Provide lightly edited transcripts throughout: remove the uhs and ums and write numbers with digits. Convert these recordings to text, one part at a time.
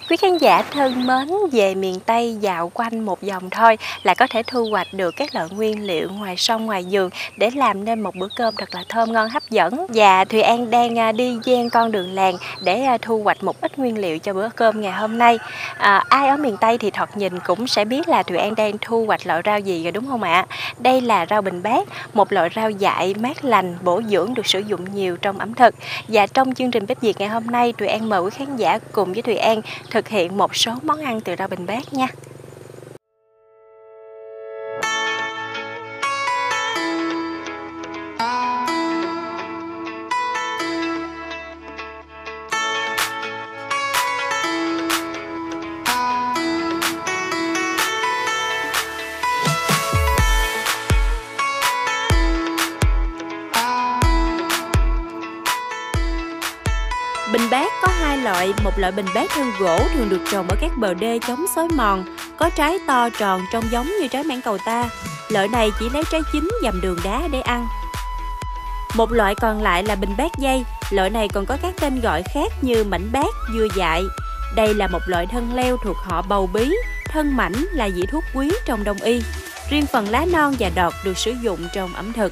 Quý khán giả thân mến, về miền Tây dạo quanh một vòng thôi là có thể thu hoạch được các loại nguyên liệu ngoài sông ngoài vườn để làm nên một bữa cơm thật là thơm ngon hấp dẫn. Và Thùy An đang đi ven con đường làng để thu hoạch một ít nguyên liệu cho bữa cơm ngày hôm nay. Ai ở miền Tây thì thoạt nhìn cũng sẽ biết là Thùy An đang thu hoạch loại rau gì rồi đúng không ạ? Đây là rau bình bát, một loại rau dại mát lành, bổ dưỡng được sử dụng nhiều trong ẩm thực. Và trong chương trình Bếp Việt ngày hôm nay, Thùy An mời quý khán giả cùng với Thùy An thực hiện một số món ăn từ rau bình bát nha. Bình bát có hai loại, một loại bình bát thân gỗ thường được trồng ở các bờ đê chống xói mòn, có trái to tròn trông giống như trái mãng cầu ta. Loại này chỉ lấy trái chín dầm đường đá để ăn. Một loại còn lại là bình bát dây, loại này còn có các tên gọi khác như mảnh bát, dưa dại. Đây là một loại thân leo thuộc họ bầu bí, thân mảnh là vị thuốc quý trong đông y. Riêng phần lá non và đọt được sử dụng trong ẩm thực.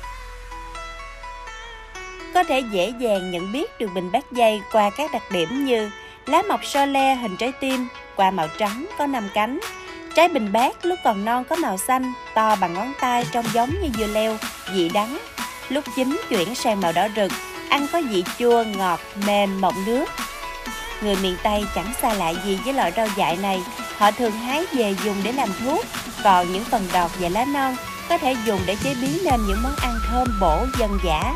Có thể dễ dàng nhận biết được bình bát dây qua các đặc điểm như lá mọc so le hình trái tim, quả màu trắng có 5 cánh. Trái bình bát lúc còn non có màu xanh, to bằng ngón tay trông giống như dưa leo, vị đắng. Lúc chín chuyển sang màu đỏ rực, ăn có vị chua, ngọt, mềm, mọng nước. Người miền Tây chẳng xa lạ gì với loại rau dại này, họ thường hái về dùng để làm thuốc, còn những phần đọt và lá non có thể dùng để chế biến nên những món ăn thơm bổ dân dã.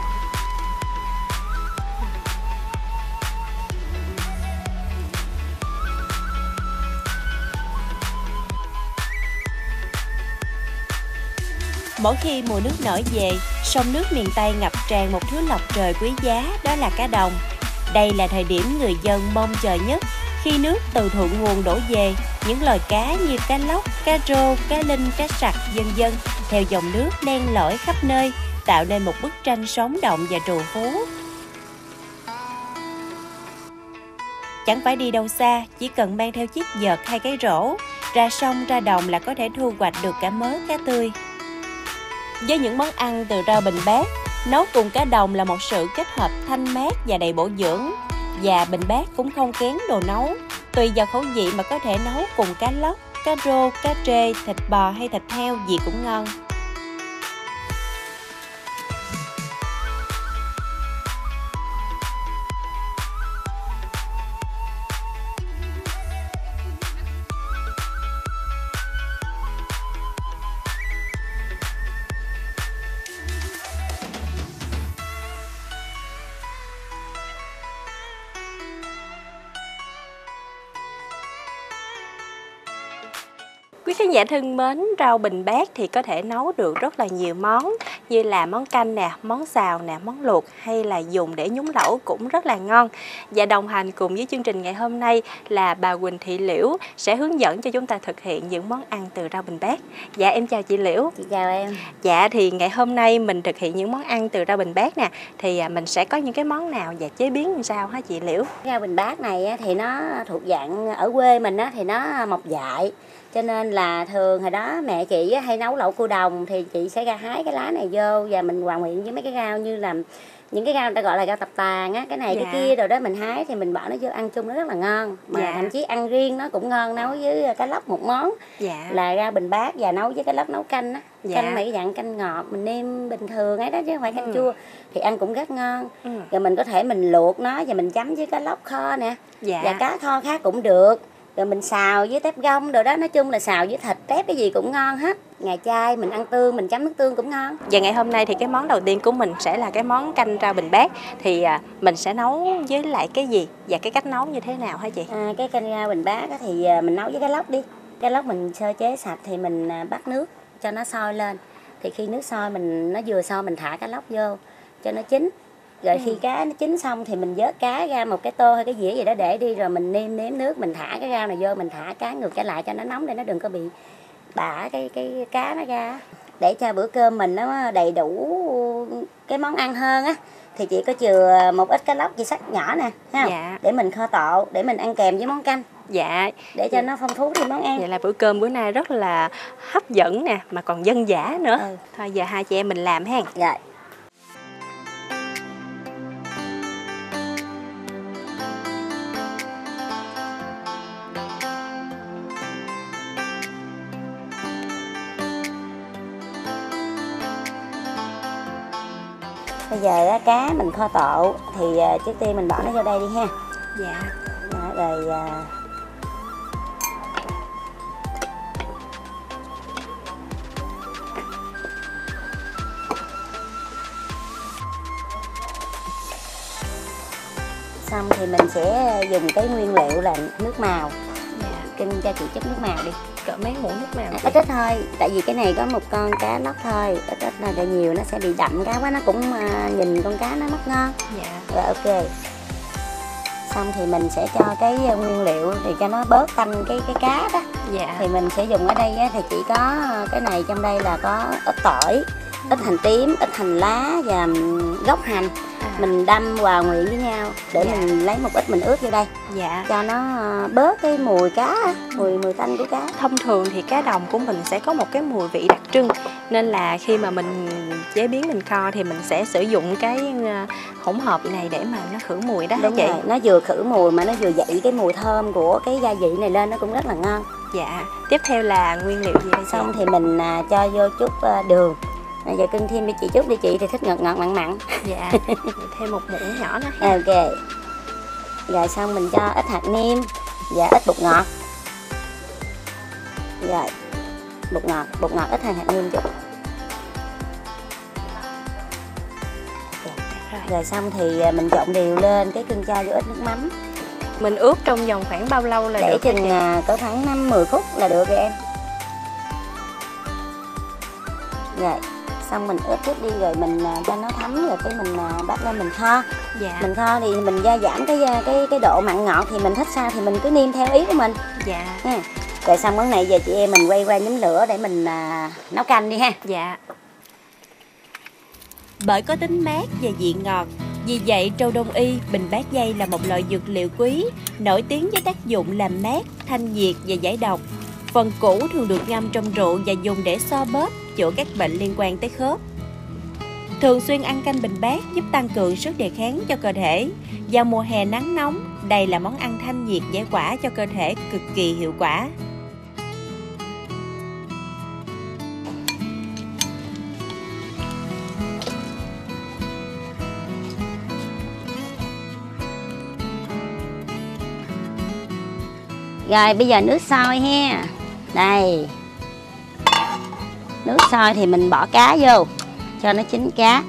Mỗi khi mùa nước nổi về, sông nước miền Tây ngập tràn một thứ lộc trời quý giá, đó là cá đồng. Đây là thời điểm người dân mong chờ nhất. Khi nước từ thượng nguồn đổ về, những loài cá như cá lóc, cá rô, cá linh, cá sặc vân vân theo dòng nước len lỏi khắp nơi, tạo nên một bức tranh sống động và trù phú. Chẳng phải đi đâu xa, chỉ cần mang theo chiếc vợt hay cái rổ, ra sông ra đồng là có thể thu hoạch được cả mớ cá tươi. Với những món ăn từ rau bình bát, nấu cùng cá đồng là một sự kết hợp thanh mát và đầy bổ dưỡng. Và bình bát cũng không kén đồ nấu. Tùy vào khẩu vị mà có thể nấu cùng cá lóc, cá rô, cá trê, thịt bò hay thịt heo gì cũng ngon. Quý khán giả thân mến, rau bình bát thì có thể nấu được rất là nhiều món như là món canh nè, món xào nè, món luộc hay là dùng để nhúng lẩu cũng rất là ngon. Và đồng hành cùng với chương trình ngày hôm nay là bà Huỳnh Thị Liễu sẽ hướng dẫn cho chúng ta thực hiện những món ăn từ rau bình bát. Dạ em chào chị Liễu. Chị chào em. Dạ thì ngày hôm nay mình thực hiện những món ăn từ rau bình bát nè, thì mình sẽ có những cái món nào và chế biến làm sao hả chị Liễu? Rau bình bát này thì nó thuộc dạng ở quê mình thì nó mọc dại. Cho nên là thường hồi đó mẹ chị hay nấu lẩu cua đồng thì chị sẽ ra hái cái lá này vô và mình hòa quyện với mấy cái rau như là những cái rau người ta gọi là rau tập tàn á, cái này cái kia rồi đó mình hái thì mình bỏ nó vô ăn chung nó rất là ngon. Mà thậm chí ăn riêng nó cũng ngon, nấu với cá lóc một món là rau bình bát và nấu với cá lóc nấu canh á. Canh mấy dạng canh ngọt mình nêm bình thường ấy đó chứ không phải canh chua thì ăn cũng rất ngon. Rồi mình có thể mình luộc nó và mình chấm với cá lóc kho nè và cá kho khác cũng được. Rồi mình xào với tép gông rồi đó, nói chung là xào với thịt tép cái gì cũng ngon hết. Ngày chay mình ăn tương, mình chấm nước tương cũng ngon. Và ngày hôm nay thì cái món đầu tiên của mình sẽ là cái món canh rau bình bát. Thì mình sẽ nấu với lại cái gì và cái cách nấu như thế nào hả chị? Cái canh rau bình bát thì mình nấu với cá lóc đi. Cá lóc mình sơ chế sạch thì mình bắt nước cho nó sôi lên. Thì khi nước sôi nó vừa sôi mình thả cá lóc vô cho nó chín. Rồi khi cá nó chín xong thì mình vớt cá ra một cái tô hay cái dĩa gì đó để đi, rồi mình nêm nước, mình thả cái rau này vô, mình thả cá ngược trở lại cho nó nóng để nó đừng có bị bã cái cá nó ra. Để cho bữa cơm mình nó đầy đủ cái món ăn hơn á thì chị có chừa một ít cá lóc chị xắt nhỏ nè, thấy không? Để mình kho tộ để mình ăn kèm với món canh. Dạ. để cho nó phong phú thêm món ăn. Vậy là bữa cơm bữa nay rất là hấp dẫn nè, mà còn dân dã nữa. Thôi giờ hai chị em mình làm ha. Rồi. Bây giờ cá mình kho tộ thì trước tiên mình bỏ nó vô đây đi ha. Dạ. Đó, rồi xong thì mình sẽ dùng cái nguyên liệu là nước màu. Dạ. Kinh cho chị chút nước màu đi. Cỡ mấy muỗng nước màu? Ít ít thôi, tại vì cái này có một con cá lóc thôi, ít ít là để nhiều nó sẽ bị đậm cá quá, nó cũng nhìn con cá nó mất ngon. Dạ. Rồi ok. Xong thì mình sẽ cho cái nguyên liệu thì cho nó bớt tanh cái cá đó. Dạ. Thì mình sẽ dùng ở đây á, thì chỉ có cái này, trong đây là có ít tỏi, ít hành tím, ít hành lá và gốc hành. Mình đâm hòa quyện với nhau để mình lấy một ít mình ướp vô đây. Dạ. Cho nó bớt cái mùi cá, mùi tanh của cá. Thông thường thì cá đồng của mình sẽ có một cái mùi vị đặc trưng, nên là khi mà mình chế biến mình kho thì mình sẽ sử dụng cái hỗn hợp này để mà nó khử mùi đó. Đúng hả chị? rồi, nó vừa khử mùi mà nó vừa dậy cái mùi thơm của cái gia vị này lên, nó cũng rất là ngon. Dạ. Tiếp theo là nguyên liệu gì đây chị? Xong thì mình cho vô chút đường. Giờ cưng thêm cho chị chút đi, chị thì thích ngọt ngọt mặn mặn. Dạ. Thêm một muỗng nhỏ nữa. Ok. Rồi xong mình cho ít hạt nêm và ít bột ngọt. Rồi bột ngọt ít hơn hạt nêm chút. Rồi xong thì mình trộn đều lên, cái cưng cho vô ít nước mắm. Mình ướp trong vòng khoảng bao lâu là để được? Để chừng cỡ khoảng 5-10 phút là được rồi em. Rồi xong mình ướp chút đi rồi mình cho nó thấm, rồi cái mình bắt lên mình kho. Dạ. Mình kho thì mình gia giảm cái độ mặn ngọt, thì mình thích sao thì mình cứ nêm theo ý của mình. Dạ. Rồi xong món này giờ chị em mình quay qua nhóm lửa để mình nấu canh đi ha. Dạ. Bởi có tính mát và vị ngọt, vì vậy trầu Đông Y, bình bát dây là một loại dược liệu quý, nổi tiếng với tác dụng làm mát, thanh nhiệt và giải độc. Phần củ thường được ngâm trong rượu và dùng để xoa bóp, chữa các bệnh liên quan tới khớp. Thường xuyên ăn canh bình bát giúp tăng cường sức đề kháng cho cơ thể. Vào mùa hè nắng nóng, đây là món ăn thanh nhiệt giải quả cho cơ thể cực kỳ hiệu quả. Rồi bây giờ nước sôi ha. Đây. Nước sôi thì mình bỏ cá vô cho nó chín cá.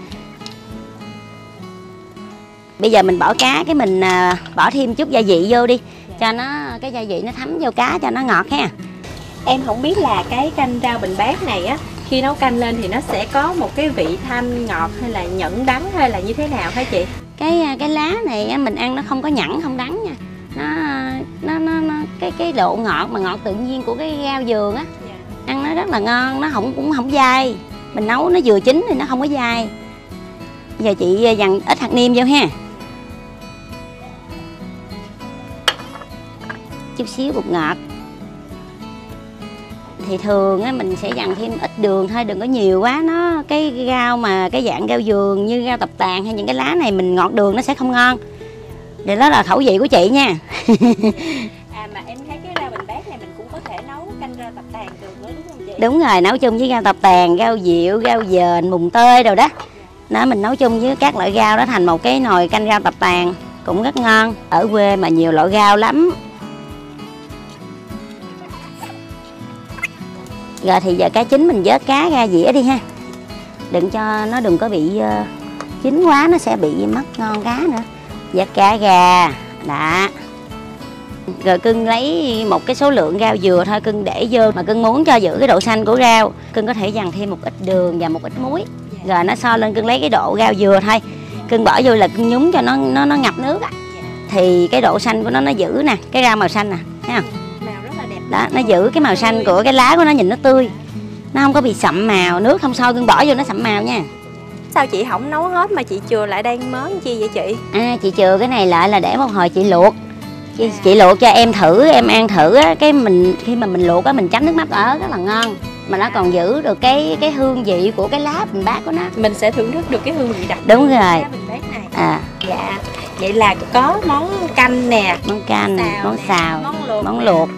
Bây giờ mình bỏ cá, cái mình bỏ thêm chút gia vị vô đi, cho nó cái gia vị nó thấm vô cá cho nó ngọt ha. Em không biết là cái canh rau bình bát này á, khi nấu canh lên thì nó sẽ có một cái vị thanh ngọt hay là nhẫn đắng hay là như thế nào hả chị? Cái lá này mình ăn nó không có nhẫn không đắng nha. Nó cái độ ngọt mà ngọt tự nhiên của cái rau vườn á. Ăn nó rất là ngon, nó cũng không dai. Mình nấu nó vừa chín thì nó không có dai. Giờ chị dằn ít hạt nêm vô ha. Chút xíu bột ngọt. Thì thường á mình sẽ dằn thêm ít đường thôi, đừng có nhiều quá. Nó cái rau mà cái dạng rau vườn như rau tập tàn hay những cái lá này mình ngọt đường nó sẽ không ngon. Vậy đó là khẩu vị của chị nha. Mà em thấy cái rau bình bát này mình cũng có thể nấu canh rau tập tàn được nữa đúng không chị? Đúng rồi, nấu chung với rau tập tàn, rau diệu, rau dền, mùng tơi đồ đó. Đó mình nấu chung với các loại rau đó thành một cái nồi canh rau tập tàn cũng rất ngon. Ở quê mà nhiều loại rau lắm. Rồi thì giờ cá chín mình vớt cá ra dĩa đi ha. Đừng cho nó đừng có bị chín quá, nó sẽ bị mất ngon cá nữa. Vớt cá ra. Đó. Rồi cưng lấy một cái số lượng rau dừa thôi, cưng để vô mà cưng muốn cho giữ cái độ xanh của rau, cưng có thể dằn thêm một ít đường và một ít muối. Rồi nó sôi lên, cưng lấy cái độ rau dừa thôi, cưng bỏ vô là cưng nhúng cho nó ngập nước á. Thì cái độ xanh của nó giữ nè, cái rau màu xanh nè, thấy không? Màu rất là đẹp. Đó, nó giữ cái màu xanh của cái lá của nó, nhìn nó tươi. Nó không có bị sậm màu, nước không sôi cưng bỏ vô nó sậm màu nha. Sao chị không nấu hết mà chị chừa lại đây mớ chi vậy chị? Chị chừa cái này lại là để một hồi chị luộc. Chị luộc cho em thử, em ăn thử á, cái mình khi mà mình luộc á mình chấm nước mắm ở rất là ngon, mà nó còn giữ được cái hương vị của cái lá bình bát của nó. Mình sẽ thưởng thức được cái hương vị đặc biệt Đúng của rồi. lá bình bát này. Dạ. Vậy là có món canh nè, Món canh, món nè, xào, món nè. luộc.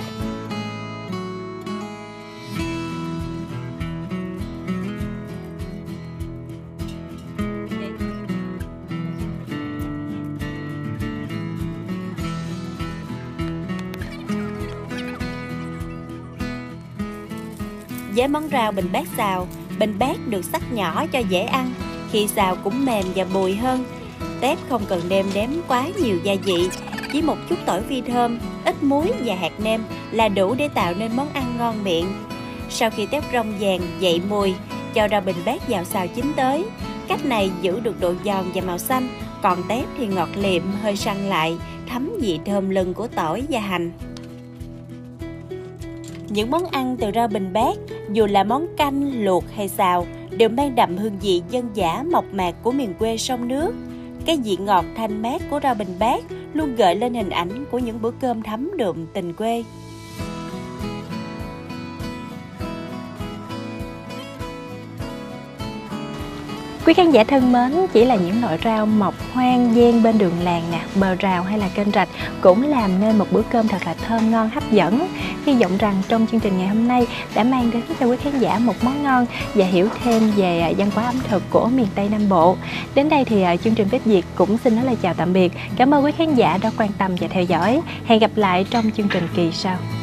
Với món rau bình bát xào, bình bát được cắt nhỏ cho dễ ăn, khi xào cũng mềm và bùi hơn. Tép không cần nêm nếm quá nhiều gia vị, chỉ một chút tỏi phi thơm, ít muối và hạt nêm là đủ để tạo nên món ăn ngon miệng. Sau khi tép rong vàng dậy mùi, cho rau bình bát vào xào chín tới. Cách này giữ được độ giòn và màu xanh, còn tép thì ngọt liệm, hơi săn lại, thấm vị thơm lừng của tỏi và hành. Những món ăn từ rau bình bát, dù là món canh, luộc hay xào, đều mang đậm hương vị dân dã mộc mạc của miền quê sông nước. Cái vị ngọt thanh mát của rau bình bát luôn gợi lên hình ảnh của những bữa cơm thấm đượm tình quê. Quý khán giả thân mến, chỉ là những loại rau mọc hoang dang bên đường làng nè, bờ rào hay là kênh rạch cũng làm nên một bữa cơm thật là thơm ngon hấp dẫn. Hy vọng rằng trong chương trình ngày hôm nay đã mang đến cho quý khán giả một món ngon và hiểu thêm về văn hóa ẩm thực của miền Tây Nam Bộ. Đến đây thì chương trình Bếp Việt cũng xin nói lời chào tạm biệt. Cảm ơn quý khán giả đã quan tâm và theo dõi. Hẹn gặp lại trong chương trình kỳ sau.